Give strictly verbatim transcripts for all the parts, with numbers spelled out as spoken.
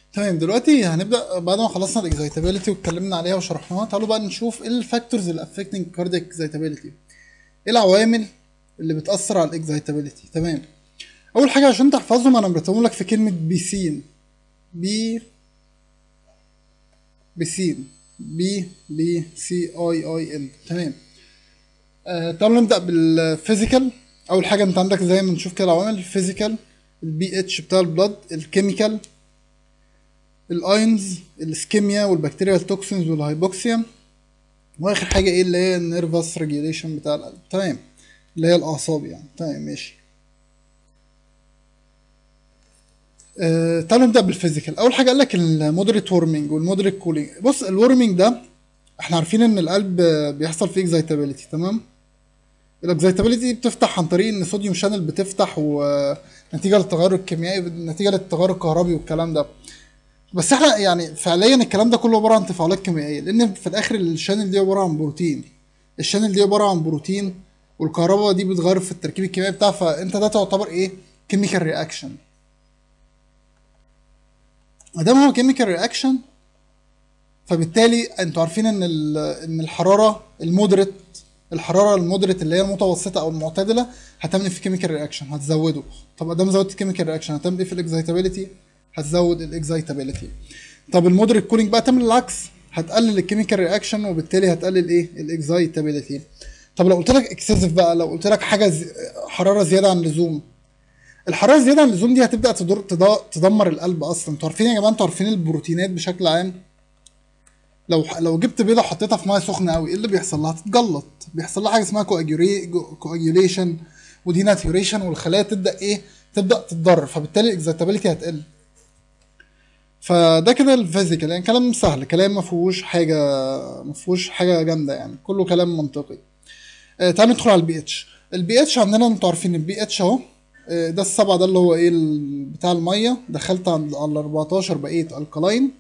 تمام، دلوقتي هنبدأ بعد ما خلصنا الاكزايتابيلتي واتكلمنا عليها وشرحناها. تعالوا بقى نشوف ايه الفاكتورز اللي افكتنج كاردياك اكزايتابيلتي، ايه العوامل اللي بتأثر على الاكزايتابيلتي. تمام، اول حاجة عشان تحفظهم انا مرتبهم لك في كلمة بيسين. بي بيسين بي بي سي اي اي ان. تمام. آه تعالوا نبدأ بالفيزيكال. اول حاجة انت عندك زي ما نشوف كده العوامل الفيزيكال: البي اتش بتاع البلد، الكيميكال، الاينز، الاسكيميا والبكتيريال توكسينز والهايبوكسيا، واخر حاجه ايه اللي هي النيرفس ريجيوليشن بتاع القلب. تمام، اللي هي الاعصاب يعني. تمام ماشي. آه تعالوا نبدا بالفيزيكال. اول حاجه قال لك المودريت وورمنج والمودريت كولينج. بص، الورمنج ده احنا عارفين ان القلب آه، بيحصل فيه اكزايتابيلتي. تمام، الاكزايتابيلتي بتفتح عن طريق ان صوديوم شانل بتفتح، ونتيجه للتغير الكيميائي، نتيجه للتغير الكهربي والكلام ده. بس احنا يعني فعليا الكلام ده كله عباره عن تفاعلات كيميائيه، لان في الاخر الشانل دي عباره عن بروتين. الشانل دي عباره عن بروتين، والكهرباء دي بتغير في التركيب الكيميائي بتاعها، فانت ده تعتبر ايه؟ كيميكال رياكشن. ما دام هو كيميكال رياكشن، فبالتالي انتوا عارفين ان ال- ان الحراره المودريت الحراره المودريت اللي هي المتوسطه او المعتدله هتعمل في كيميكال رياكشن، هتزوده. طب ادام زودت كيميكال رياكشن هتعمل ايه في الاكزايتابيلتي؟ هتزود الاكزايتابيلتي. طب المودريت كولينج بقى تعمل العكس، هتقلل الكيميكال رياكشن وبالتالي هتقلل ايه؟ الاكزايتابيلتي. طب لو قلت لك اكسسيف بقى، لو قلت لك حاجه زي... حراره زياده عن اللزوم. الحراره الزياده عن اللزوم دي هتبدا تضر تض- تدمر القلب اصلا. انتوا عارفين يا جماعه، انتوا عارفين البروتينات بشكل عام، لو لو جبت بيضه حطيتها في ميه سخنه قوي، ايه اللي بيحصل لها؟ تتجلط. بيحصل لها حاجه اسمها كواجيولي كواجيوليشن، ودي ناتيوريشن، والخلايا تبدا ايه؟ تبدا تتضرر، فبالتالي الاكزايتابيلتي هتقل. فده كده الفيزيكال، يعني كلام سهل، كلام ما فيهوش حاجه ما فيهوش حاجه جامده، يعني كله كلام منطقي. آه تعالوا ندخل على البي اتش. البي اتش عندنا انتوا عارفين البي اتش اهو. آه، ده السبعه، ده اللي هو ايه ال- بتاع الميه. دخلت على على اربعتاشر بقيت الكلاين.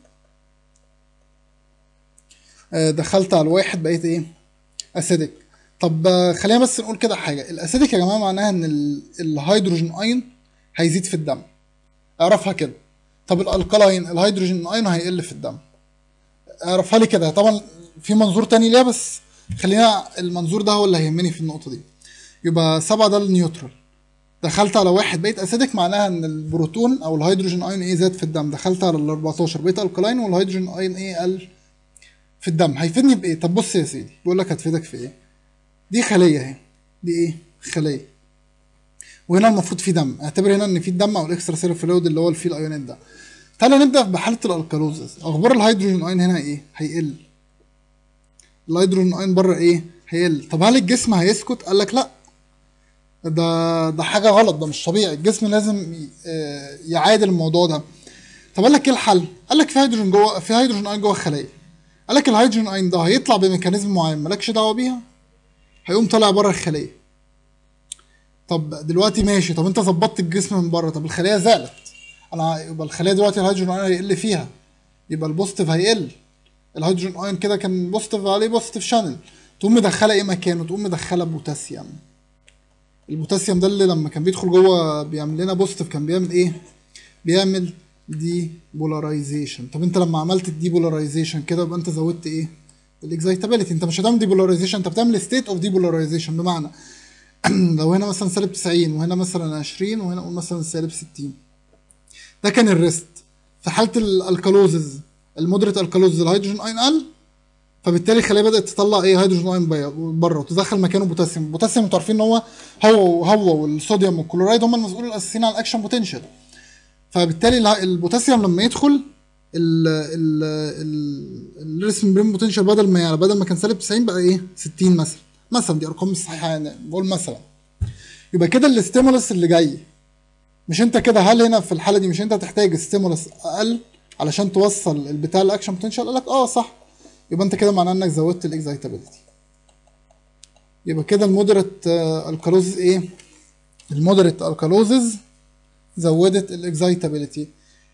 آه دخلت على الواحد بقيت ايه؟ اسيدك. طب آه، خلينا بس نقول كده حاجه. الاسيدك يا جماعه معناها ان ال- الهيدروجين اين هيزيد في الدم، اعرفها كده. طب الالكلاين الهيدروجين اين هيقل في الدم، اعرفها لي كده. طبعا في منظور تاني ليها، بس خلينا المنظور ده هو اللي هيهمني في النقطه دي. يبقى سبعة ده النيوترال. دخلت على واحد بقيت اسيدك، معناها ان البروتون او الهيدروجين اين ايه زاد في الدم. دخلت على ال اربعتاشر بقيت الكلاين، والهيدروجين اين ايه قل في الدم. هيفيدني بايه؟ طب بص يا سيدي، بيقول لك هتفيدك في ايه. دي خليه اهي، دي ايه؟ خليه. وهنا المفروض في دم، اعتبر هنا ان في دم او الاكسترا سيلر فلويد اللي هو الفي الايونات ده. تعالى نبدا بحاله الالكالوزز. اخبار الهيدروجين اين هنا ايه؟ هيقل. الهيدروجين اين بره ايه؟ هيقل. طب هل الجسم هيسكت؟ قال لك لا، ده ده حاجه غلط، ده مش طبيعي. الجسم لازم ي- آه، يعادل الموضوع ده. طب قال لك ايه الحل؟ قال لك في هيدروجين جوه، في هيدروجين اين جوه الخليه. قال لك الهيدروجين اين ده هيطلع بميكانيزم معين مالكش دعوه بيها، هيقوم طالع بره الخليه. طب دلوقتي ماشي، طب انت ظبطت الجسم من بره، طب الخليه زعلت. انا يبقى الخليه دلوقتي الهيدروجين اين هيقل فيها، يبقى البوزيتيف هيقل. الهيدروجين اين كده كان بوزيتيف عليه بوزيتيف شانل، تقوم مدخله ايه مكانه؟ تقوم مدخله بوتاسيوم. البوتاسيوم ده اللي لما كان بيدخل جوه بيعمل لنا بوزيتيف، كان بيعمل ايه؟ بيعمل دي بولاريزيشن. طب انت لما عملت الدي بولاريزيشن كده، يبقى انت زودت ايه؟ الاكزايتابيلتي. انت مش هتعمل دي بولاريزيشن، انت بتعمل ستيت اوف دي بولاريزيشن. بمعنى لو هنا مثلا سالب تسعين، وهنا مثلا عشرين، وهنا قول مثلا سالب ستين، ده كان الريست. في حاله الالكالوزز، المودريت الكالوزز، الهيدروجين اين قل، فبالتالي الخليه بدات تطلع ايه؟ هيدروجين اين بره، وتدخل مكانه بوتاسيوم. البوتاسيوم انتوا عارفين ان هو هو هو والصوديوم والكلورايد هم المسؤولين الاساسيين عن الاكشن بوتنشال. فبالتالي الع- البوتاسيوم لما يدخل ال ال ال الريسم بريم بوتنشال، بدل ما يعني بدل ما كان سالب تسعين بقى ايه؟ ستين مثلا. مثلا دي ارقام مش صحيحه يعني، بقول مثلا. يبقى كده الاستيمولس اللي جاي، مش انت كده هل هنا في الحاله دي مش انت هتحتاج ستيمولس اقل علشان توصل البتاع الاكشن بوتنشال؟ قال لك اه صح. يبقى انت كده معناه انك زودت الاكزايتابيلتي. يبقى كده المودريت الكالوزز ايه؟ المودريت الكالوزز زودت الاكزايتابيلتي.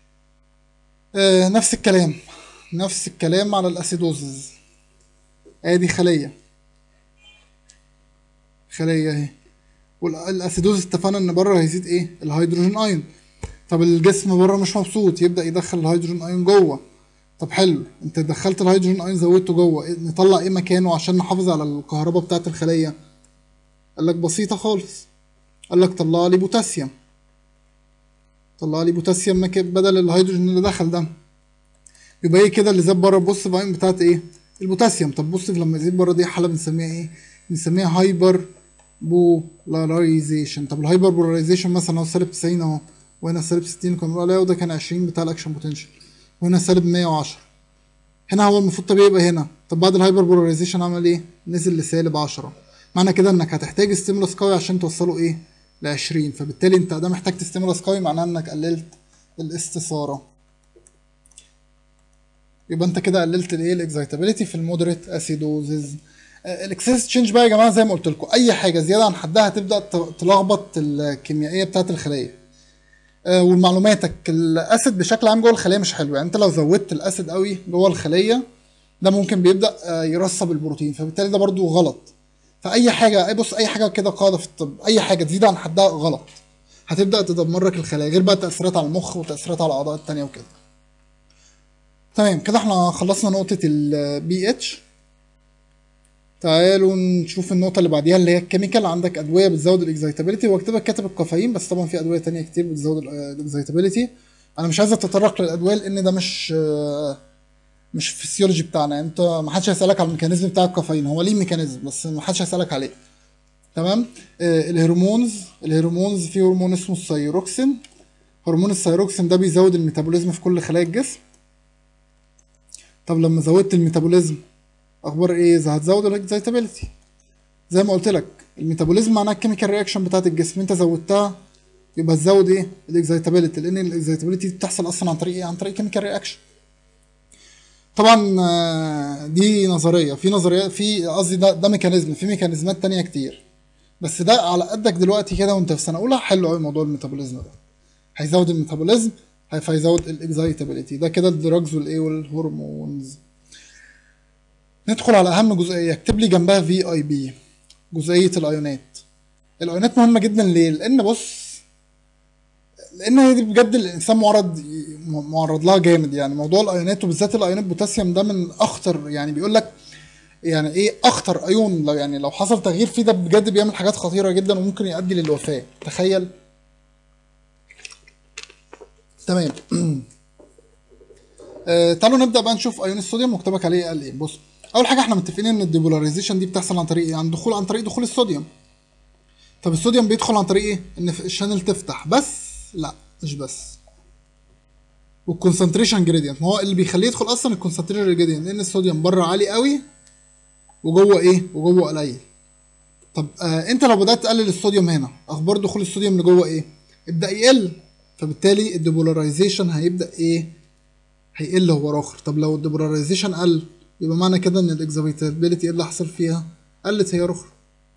آه نفس الكلام، نفس الكلام على الاسيدوزز. ادي خليه، خليه اهي. والاسيدوز اتفقنا ان بره هيزيد ايه؟ الهيدروجين ايون. طب الجسم بره مش مبسوط، يبدا يدخل الهيدروجين ايون جوه. طب حلو، انت دخلت الهيدروجين ايون زودته جوه، إيه نطلع ايه مكانه عشان نحافظ على الكهرباء بتاعه الخليه؟ قال لك بسيطه خالص، قال لك طلع لي بوتاسيوم، طلع لي بوتاسيوم مكان بدل الهيدروجين اللي دخل ده. يبقى ايه كده اللي زاد بره البوزيتيف ايون بتاعت ايه؟ البوتاسيوم. طب بوزيتيف لما يزيد بره دي حاله بنسميها ايه؟ بنسميها هايبر بولاريزيشن. طب الهايبر بولاريزيشن مثلا هو سالب تسعين اهو، وهنا سالب ستين كنا بنقول عليها، وده كان عشرين بتاع الاكشن بوتنشال، وهنا سالب مية وعشرة. هنا هو المفروض طبيعي يبقى هنا، طب بعد الهايبر بولاريزيشن عمل ايه؟ نزل لسالب عشرة. معنى كده انك هتحتاج ستيمولس قوي عشان توصله ايه؟ ل عشرين. فبالتالي انت ده محتاج ستيمولس قوي، معناه انك قللت الاستثاره. يبقى انت كده قللت الايه؟ الاكزايتابيلتي في المودريت اسيدوزز. الاكسس تشينج بقى يا جماعه زي ما قلت لكم، اي حاجه زياده عن حدها هتبدا تلخبط الكيميائيه بتاعه الخليه. أه ومعلوماتك، الاسيد بشكل عام جوه الخليه مش حلو، يعني انت لو زودت الاسيد قوي جوه الخليه ده ممكن بيبدا أه يرسب البروتين، فبالتالي ده برضو غلط. فاي حاجه، بص اي حاجه كده قاعده في الطب، اي حاجه تزيد عن حدها غلط، هتبدا تدمر لك الخلايا، غير بقى التاثيرات على المخ وتاثيرات على الاعضاء التانيه وكده. تمام كده احنا خلصنا نقطة ال بي اتش. تعالوا نشوف النقطة اللي بعديها اللي هي الكيميكال. عندك أدوية بتزود الاكزايتابيلتي، هو كاتبك كاتب الكافيين، بس طبعا في أدوية تانية كتير بتزود الاكزايتابيلتي. أنا مش عايز أتطرق للأدوية لأن ده مش مش الفسيولوجي بتاعنا، يعني أنت ما حدش هيسألك على الميكانيزم بتاع الكافيين، هو ليه ميكانيزم بس ما حدش هيسألك عليه. تمام. آه الهرمونز، الهرمونز في هرمون اسمه الثايروكسين. هرمون الثايروكسين ده بيزود الميتابوليزم في كل خلايا الجسم. طب لما زودت الميتابوليزم اخبار ايه؟ اذا هتزود الاكزايتابيلتي. زي ما قلت لك الميتابوليزم معناها الكيميكال رياكشن بتاعت الجسم، انت زودتها يبقى تزود ايه؟ الاكزايتابيلتي، لان الاكزايتابيلتي بتحصل اصلا عن طريق ايه؟ عن طريق كيميكال رياكشن. طبعا دي نظريه، في نظريات، في قصدي ده ده ميكانيزم، في ميكانيزمات تانية كتير، بس ده على قدك دلوقتي كده وانت في سنه اولى حلو قوي موضوع الميتابوليزم ده. هيزود الميتابوليزم، هيزود الاكزايتابيلتي، ده كده الدراجز والايه والهرمونز. ندخل على اهم جزئيه، اكتب لي جنبها في اي بي، جزئيه الايونات. الايونات مهمه جدا ليه؟ لان بص، لان هي دي بجد الانسان معرض معرض لها جامد، يعني موضوع الايونات وبالذات الايونات بوتاسيوم ده من اخطر، يعني بيقول لك يعني ايه اخطر ايون، لو يعني لو حصل تغيير فيه ده بجد بيعمل حاجات خطيره جدا وممكن يؤدي للوفاه، تخيل. تمام. آه تعالوا نبدا بقى نشوف ايون الصوديوم مكتبك عليه قال ايه. بص، اول حاجه احنا متفقين ان الديبولاريزيشن دي بتحصل عن طريق ايه؟ عن دخول عن طريق دخول الصوديوم. طب الصوديوم بيدخل عن طريق ايه؟ ان الشانل تفتح بس؟ لا مش بس، والكونسنتريشن جريدينت، ما هو اللي بيخليه يدخل اصلا الكونسنتريشن جريدينت، لان الصوديوم بره عالي قوي وجوه ايه؟ وجوه قليل. طب آه انت لو بدات تقلل الصوديوم هنا، اخبار دخول الصوديوم لجوه ايه؟ ابدا يقل، فبالتالي الديبولاريزيشن هيبدا ايه؟ هيقل هو اخر. طب لو الديبولاريزيشن قل يبقى معنى كده ان الاكزابيتابيلتي ايه اللي حصل فيها؟ قلت هي اخر.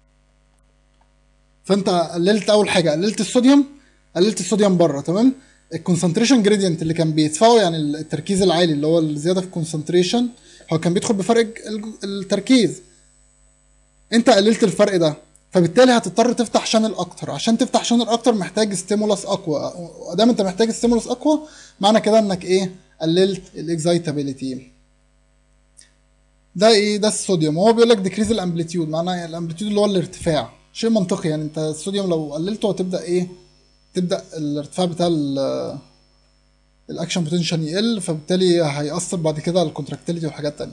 فانت قللت اول حاجه، قللت الصوديوم، قللت الصوديوم بره. تمام. الكونسنتريشن جريدينت اللي كان بيدفعه، يعني التركيز العالي اللي هو الزياده في الكونسنتريشن، هو كان بيدخل بفرق التركيز، انت قللت الفرق ده، فبالتالي هتضطر تفتح شانل اكتر. عشان تفتح شانل اكتر محتاج ستيمولس اقوى، ادام انت محتاج ستيمولس اقوى معنى كده انك ايه؟ قللت الاكزايتابيلتي. ده ايه؟ ده الصوديوم. هو بيقول لك ديكريز الامبليتيود، معناه الامبليتيود اللي هو الارتفاع، شيء منطقي، يعني انت الصوديوم لو قللته هتبدا ايه؟ تبدا الارتفاع بتاع الاكشن بوتنشال يقل، فبالتالي هيأثر بعد كده على الكونتراكتيليتي وحاجات تانية.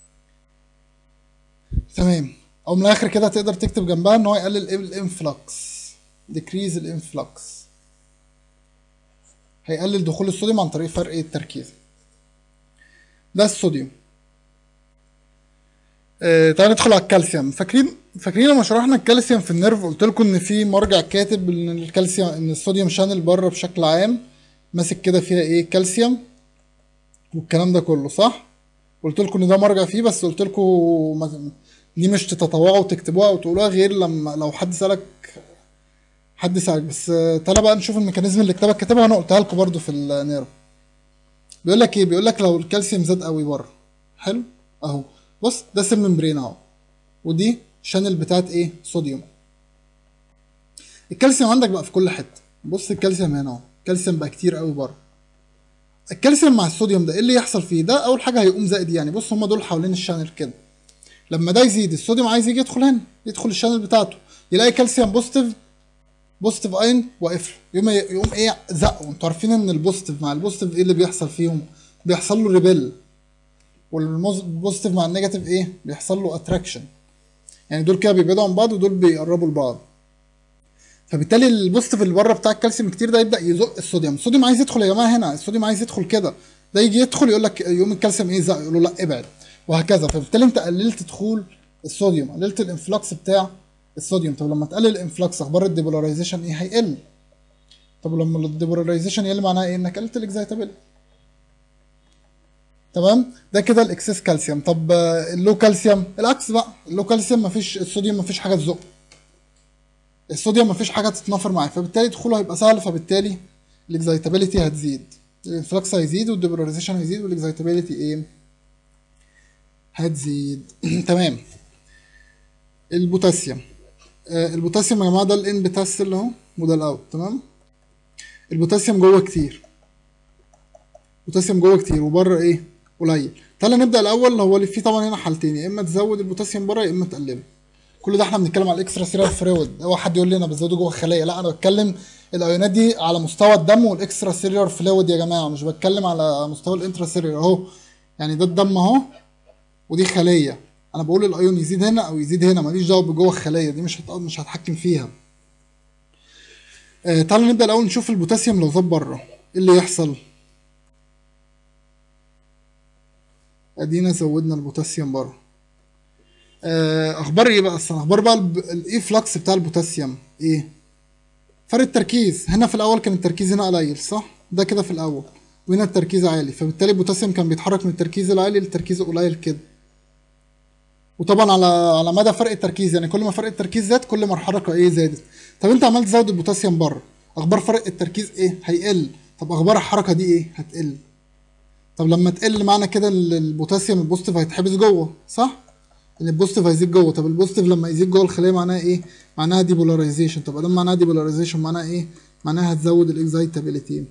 تمام. او من الاخر كده تقدر تكتب جنبها ان هو يقلل الانفلكس، ديكريز الانفلكس، هيقلل دخول الصوديوم عن طريق فرق التركيز. ده الصوديوم. آه تعالى ندخل على الكالسيوم. فاكرين فاكرين لما شرحنا الكالسيوم في النيرف قلت لكم ان في مرجع كاتب ان الكالسيوم، ان الصوديوم شانل بره بشكل عام ماسك كده فيها ايه؟ كالسيوم والكلام ده كله، صح؟ قلت لكم ان ده مرجع فيه، بس قلت لكم دي مش تتطوعوا وتكتبوها او تقولوها غير لما لو حد سالك، حد سالك بس. تعالى بقى نشوف الميكانيزم اللي كتبك كتبها وانا قلتها لكم برده في النيرف. بيقول لك ايه؟ بيقول لك لو الكالسيوم زاد قوي بره، حلو اهو، بص ده سيل ممبرين اهو، ودي شانل بتاعت ايه؟ صوديوم. الكالسيوم عندك بقى في كل حته، بص الكالسيوم هنا اهو، الكالسيوم بقى كتير قوي بره. الكالسيوم مع الصوديوم ده ايه اللي يحصل فيه؟ ده اول حاجه هيقوم زائد يعني، بص هما دول حوالين الشانل كده، لما ده يزيد الصوديوم عايز يجي يدخل هنا، يدخل الشانل بتاعته، يلاقي كالسيوم بوزيتيف، بوزيتيف اين واقف له، يقوم يقوم ايه زقه. انتوا عارفين ان البوزيتيف مع البوزيتيف ايه اللي بيحصل فيهم؟ بيحصل له ريبيل، والبوزيتيف مع النيجاتيف ايه؟ بيحصل له اتراكشن. يعني دول كده بيبعدوا عن بعض ودول بيقربوا لبعض. فبالتالي البوزيتيف اللي بره بتاع الكالسيوم كتير ده يبدا يزق الصوديوم، الصوديوم عايز يدخل يا جماعه هنا، الصوديوم عايز يدخل كده، ده يجي يدخل يقول لك، يقوم الكالسيوم ايه زق، يقول له لا ابعد، وهكذا. فبالتالي انت قللت دخول الصوديوم، قللت الانفلكس بتاع الصوديوم. طب لما تقلل الانفلكس اخبار الديبولاريزيشن ايه؟ هيقل. طب لما الديبولاريزيشن يقل معناها ايه؟ انك قللت الاكزايتابيلتي. تمام، ده كده الاكسس كالسيوم. طب اللو كالسيوم العكس بقى، اللو كالسيوم مفيش الصوديوم مفيش حاجه تزقه، الصوديوم مفيش حاجه تتنافر معاه، فبالتالي دخوله هيبقى سهل، فبالتالي الاكزايتابيلتي هتزيد، الانفلكس هيزيد والديبولاريزيشن هيزيد والاكزايتابيلتي ايه؟ هتزيد. تمام. البوتاسيوم، آه البوتاسيوم يا جماعه ده الان بتاسل اهو وده الاوت. تمام، البوتاسيوم جوه كتير، البوتاسيوم جوه كتير وبره ايه؟ قليل. تعالى نبدا الاول، هو اللي فيه طبعا هنا حالتين، يا اما تزود البوتاسيوم بره يا اما تقلله. كل ده احنا بنتكلم على الاكسترا سيرال فلويد. هو حد يقول لي انا بزوده جوه الخليه، لا انا بتكلم الايونات دي على مستوى الدم والاكسترا سيريال فلويد يا جماعه، مش بتكلم على مستوى الانترا سيريال اهو. يعني ده الدم اهو ودي خليه، انا بقول الايون يزيد هنا او يزيد هنا، ماليش دعوه بجوه الخليه دي، مش هت... مش هتحكم فيها. آه تعالوا نبدا الاول نشوف البوتاسيوم لو زاد بره ايه اللي يحصل. ادينا زودنا البوتاسيوم بره. آه اخبار ايه بقى اصلا؟ اخبار بقى الايه فلكس بتاع البوتاسيوم ايه؟ فرق التركيز، هنا في الاول كان التركيز هنا قليل صح؟ ده كده في الاول، وهنا التركيز عالي، فبالتالي البوتاسيوم كان بيتحرك من التركيز العالي للتركيز القليل كده. وطبعا على على مدى فرق التركيز، يعني كل ما فرق التركيز زاد كل ما الحركه ايه زادت. طب انت عمال تزود البوتاسيوم بره، اخبار فرق التركيز ايه؟ هيقل. طب اخبار الحركه دي ايه؟ هتقل. طب لما تقل معنى كده البوتاسيوم البوزيتيف هيتحبس جوه صح؟ ان البوزيتيف هيزيد جوه. طب البوزيتيف لما يزيد جوه الخليه معناها ايه؟ معناها ديبولاريزيشن. طب ادام معناها ديبولاريزيشن معناها ايه؟ معناها هتزود الاكزايتابيلتي.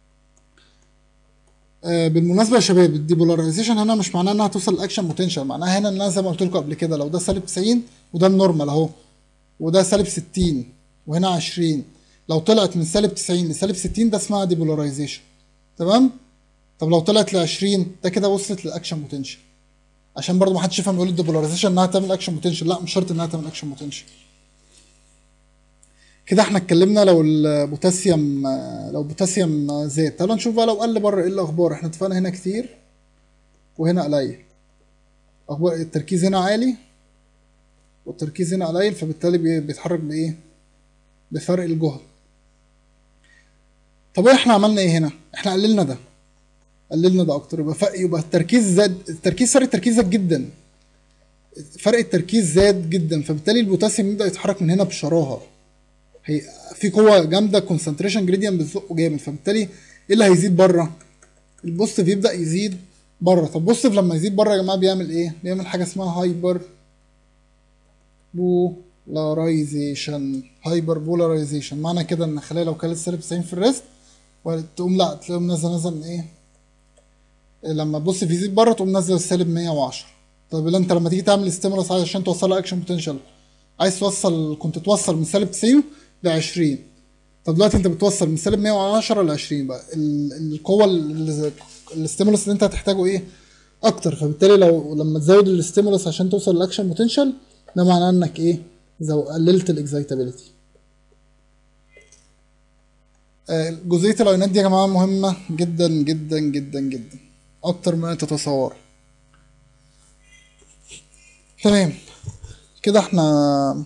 آه بالمناسبه يا شباب، الديبولاريزيشن هنا مش معناها انها توصل لاكشن بوتنشال، معناها هنا ان انا زي ما قلت لكم قبل كده، لو ده سالب تسعين وده النورمال اهو، وده سالب ستين وهنا عشرين، لو طلعت من سالب تسعين لسالب ستين ده اسمها ديبولاريزيشن. تمام؟ طب لو طلعت ل عشرين ده كده وصلت للاكشن بوتنشال. عشان برضو ما حدش يفهم يقول الديبولاريزيشن انها تعمل اكشن بوتنشال، لا مش شرط انها تعمل اكشن بوتنشال. كده احنا اتكلمنا لو البوتاسيوم، لو البوتاسيوم زاد. تعالوا نشوف بقى لو قل بره ايه الاخبار. احنا اتفقنا هنا كتير وهنا قليل، اخبار التركيز هنا عالي والتركيز هنا قليل، فبالتالي بيتحرك بايه؟ بفرق الجهد. طب احنا عملنا ايه هنا؟ احنا قللنا ده، قللنا ده اكتر، يبقى فرق، يبقى التركيز زاد، التركيز فرق التركيز زاد جدا، فرق التركيز زاد جدا، فبالتالي البوتاسيوم يبدا يتحرك من هنا بشراهه، هي في قوه جامده، كونسنتريشن جريدينت بتزقه جامد، فبالتالي ايه اللي هيزيد بره؟ البوزيتيف يبدا يزيد بره. طب البوزيتيف لما يزيد بره يا جماعه بيعمل ايه؟ بيعمل حاجه اسمها هايبر بولارايزيشن. هايبر بولارايزيشن معنى كده ان الخلايا لو كانت سالب تسعين في الريست وتقوم لا تلاقيهم نازله نازله من ايه؟ لما تبص في يزيد بره تقوم نازله السالب مية وعشرة. طب انت لما تيجي تعمل ستيمولس عشان توصلها اكشن بوتنشال، عايز توصل، كنت توصل من سالب تسعين ل عشرين، طب دلوقتي انت بتوصل من سالب مية وعشرة ل عشرين، بقى القوه الاستيمولس اللي انت هتحتاجه ايه؟ اكتر، فبالتالي لو لما تزود الاستيمولس عشان توصل للاكشن بوتنشال ده معناه انك ايه؟ زو قللت الاكزايتابيلتي. آه جزئيه الايونات دي يا جماعه مهمه جدا جدا جدا جدا اكتر ما تتصور. تمام، كده احنا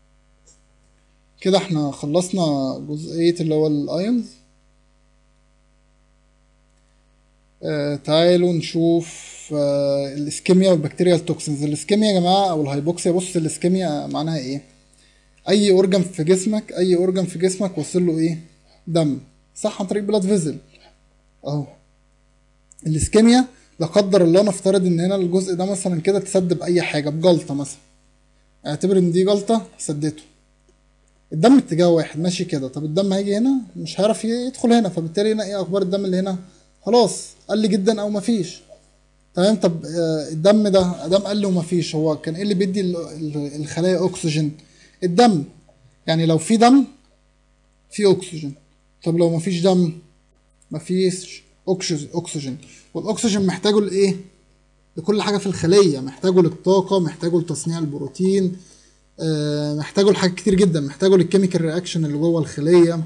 كده احنا خلصنا جزئيه اللي هو الايونز. آه تعالوا نشوف آه الاسكيميا والبكتيريال توكسينز. الاسكيميا يا جماعه او الهايبوكسيا، بص الاسكيميا معناها ايه؟ اي اورجان في جسمك، اي اورجان في جسمك وصل له ايه؟ دم صح، عن طريق بلاد فيزل اهو. الاسكيميا لا قدر الله نفترض ان هنا الجزء ده مثلا كده اتسد باي حاجه، بجلطه مثلا، اعتبر ان دي جلطه سدته، الدم اتجاه واحد ماشي كده، طب الدم هيجي هنا مش هيعرف يدخل هنا، فبالتالي هنا ايه اخبار الدم اللي هنا؟ خلاص قل جدا او مفيش. تمام. طب آه، الدم ده ادام قل ومفيش، هو كان ايه اللي بيدي ال- ال- الخلايا اكسجين؟ الدم. يعني لو في دم في اكسجين، طب لو مفيش دم مفيش أكسج- اكسجين. والاكسجين محتاجه لايه؟ لكل حاجه في الخليه، محتاجه للطاقه، محتاجه لتصنيع البروتين، آه، محتاجه لحاجات كتير جدا، محتاجه للكيميكال رياكشن اللي جوه الخليه.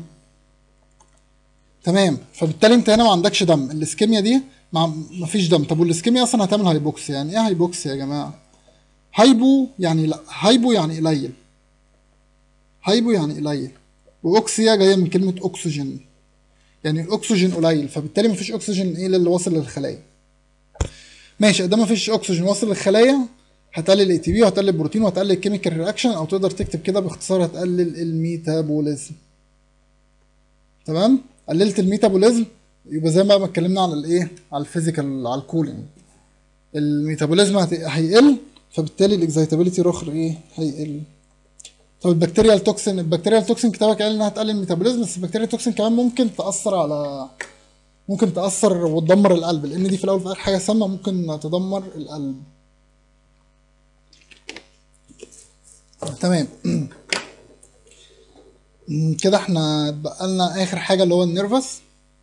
تمام. فبالتالي انت هنا ما عندكش دم، الاسكيميا دي ما مفيش دم. طب والاسكيميا اصلا هتعمل هايبوكسيا. يعني ايه هايبوكسيا يا جماعه؟ هايبو يعني لا، هايبو يعني قليل، هايبو يعني قليل، واوكسيا جايه من كلمه اكسجين، يعني الاكسجين قليل، فبالتالي مفيش اكسجين ايه اللي واصل للخلايا. ماشي، ده مفيش اكسجين واصل للخلايا، هتقلل الاي تي بي وهتقلل البروتين وهتقلل الكيميكال رياكشن، او تقدر تكتب كده باختصار هتقلل الميتابوليزم. تمام. قللت الميتابوليزم يبقى زي ما اتكلمنا على الايه، على الفيزيكال، على الكولينج، الميتابوليزم هت- هيقل، فبالتالي الاكزايتابيلتي رخر ايه هيقل. طب البكتيريا التوكسين، البكتيريا التوكسين كتابك قال انها تقلل الميتابوليزم، بس البكتيريا التوكسين كمان ممكن تاثر على، ممكن تاثر وتدمر القلب، لان دي في الاول وفي الاخر حاجه سامه ممكن تدمر القلب. تمام. كده احنا اتبقى لنا اخر حاجه اللي هو النيرفس.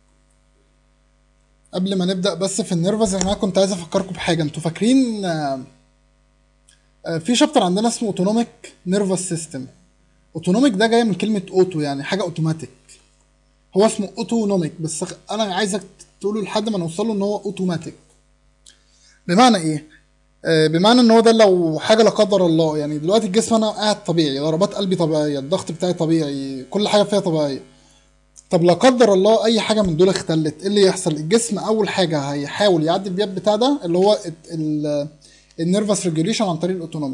قبل ما نبدا بس في النيرفس، انا كنت عايز افكركم بحاجه. انتوا فاكرين آه، آه، في شابتر عندنا اسمه اوتونوميك نيرفس سيستم؟ اوتونوميك ده جاي من كلمه اوتو، يعني حاجه اوتوماتيك. هو اسمه اوتونوميك، بس خ- انا عايزك تقوله لحد ما نوصل له ان هو اوتوماتيك. بمعنى ايه؟ آه، بمعنى ان هو ده لو حاجه لا قدر الله، يعني دلوقتي الجسم انا قاعد طبيعي، ضربات قلبي طبيعيه، الضغط بتاعي طبيعي، كل حاجه فيها طبيعيه. طب لا قدر الله اي حاجه من دول اختلت، ايه اللي يحصل؟ الجسم اول حاجه هيحاول يعدي البيئه بتاع ده اللي هو النيرفس ريجوليشن عن طريق الاوتونومي.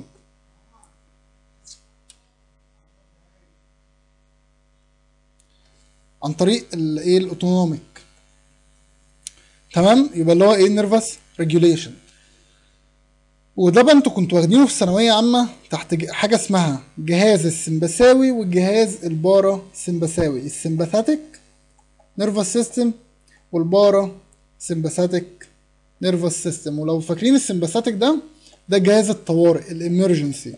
عن طريق الايه الاوتونوميك. تمام. يبقى اللي هو ايه النيرفس ريجوليشن. وده بقى انتوا كنتوا واخدينه في ثانويه عامه تحت ج- حاجه اسمها جهاز السمبثاوي والجهاز البارا سمبثاوي، السمباثاتيك نيرفس سيستم والبارا سمباثاتيك نيرفس سيستم. ولو فاكرين السمباثاتيك ده، ده جهاز الطوارئ الامرجنسي.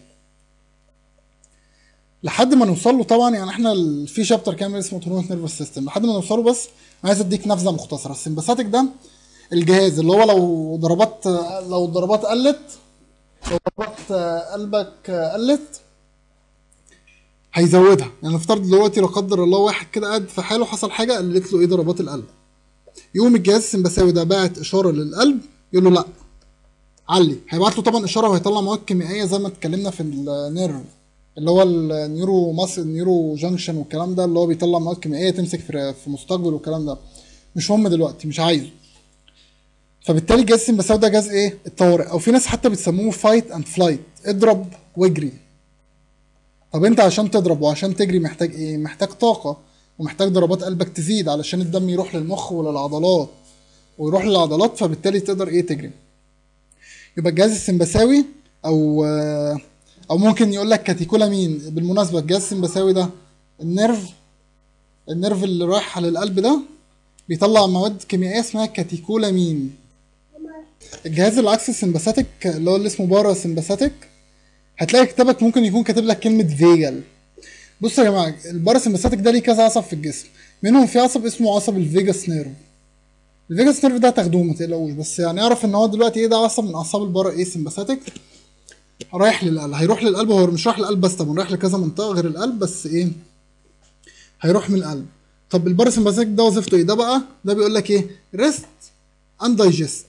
لحد ما نوصل له طبعا، يعني احنا ال- في شابتر كامل اسمه اوتونوميك نيرفس سيستم، لحد ما نوصله بس انا عايز اديك نبذه مختصره. السمباثاتيك ده الجهاز اللي هو لو ضربات، لو الضربات قلت، لو ضربات قلبك قلت هيزودها. يعني نفترض دلوقتي لا قدر الله واحد كده قاعد في حاله حصل حاجه قلت له ايه ضربات القلب، يقوم الجهاز السمبثاوي ده باعت اشاره للقلب يقول له لا علي، هيبعت له طبعا اشاره وهيطلع مواد كيميائيه زي ما اتكلمنا في النيرف، اللي هو النيورو ماس النيورو جانكشن والكلام ده، اللي هو بيطلع مواد كيميائيه تمسك في في مستقبل والكلام ده. مش مهم دلوقتي، مش عايزه. فبالتالي الجهاز السمبثاوي ده جهاز ايه الطوارئ، او في ناس حتى بتسموه فايت اند فلايت، اضرب واجري. طب انت عشان تضرب وعشان تجري محتاج ايه؟ محتاج طاقه، ومحتاج ضربات قلبك تزيد علشان الدم يروح للمخ وللعضلات، ويروح للعضلات، فبالتالي تقدر ايه تجري. يبقى الجهاز السمبثاوي، او او ممكن يقول لك كاتيكولامين. بالمناسبه الجهاز السمبثاوي ده النيرف، النيرف اللي رايح للقلب ده بيطلع مواد كيميائيه اسمها كاتيكولامين. الجهاز العكسي السمباثيك اللي هو اللي اسمه بارا سمباثيك، هتلاقي كتابك ممكن يكون كاتب لك كلمه فيجل. بصوا يا جماعه، البارا سمباثيك ده ليه كذا عصب في الجسم، منهم في عصب اسمه عصب الفيجاس نيرف. الفيجاس نيرف ده تاخدوه ما تقلقوش، بس يعني اعرف ان هو دلوقتي ايه، ده عصب من اعصاب البارا ايه سمباثيك، رايح للقلب، هيروح للقلب. هو مش رايح للقلب بس طبعا، رايح لكذا منطقه غير القلب، بس ايه هيروح من القلب. طب الباراسمباثيك ده وظيفته ايه؟ ده بقى ده بيقول لك ايه، ريست اند دايجست.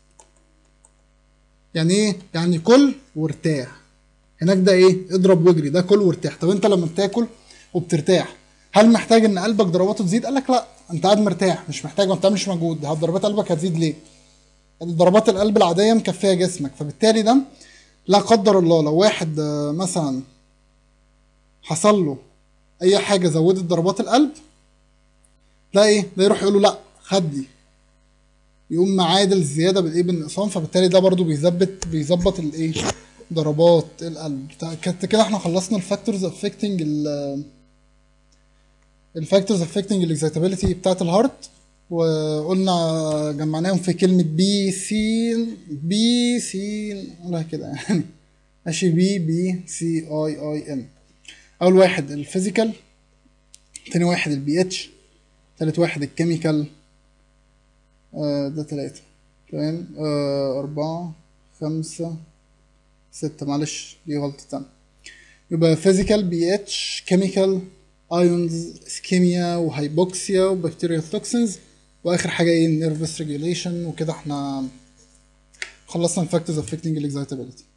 يعني ايه؟ يعني كل وارتاح. هناك ده ايه؟ اضرب واجري، ده كل وارتاح. طب انت لما بتاكل وبترتاح هل محتاج ان قلبك ضرباته تزيد؟ قال لك لا، انت قاعد مرتاح مش محتاج، ما بتعملش مجهود، ضربات قلبك هتزيد ليه؟ ضربات القلب العاديه مكفيه جسمك. فبالتالي ده لا قدر الله لو واحد آه، مثلا حصل له اي حاجه زودت ضربات القلب، لا ايه ده يروح يقول له لا خدي، يقوم معادل الزياده بالايه بالنقصان. فبالتالي ده برضو بيظبط بيظبط الايه ضربات القلب. كده كده احنا خلصنا الفاكتورز افكتنج الفاكتورز افكتنج الاكزايتابيلتي بتاعت الهارت، وقلنا جمعناهم في كلمة بي سي بي سي نقولها كده يعني. ماشي، بي بي سي اي اي ان. اول واحد الفيزيكال، تاني واحد البي اتش، تالت واحد الكيميكال. آه ده تلاتة. تمام. آه أربعة، خمسة، ستة. معلش دي غلطة تانية. يبقى فيزيكال، بي اتش، كيميكال، ايونز، اسكيميا، وهايبوكسيا، وبكتيريال توكسينز، واخر حاجه ايه، نيرفس ريجوليشن. وكده احنا خلصنا الفاكتورز افكتنج الاكزايتابيلتي.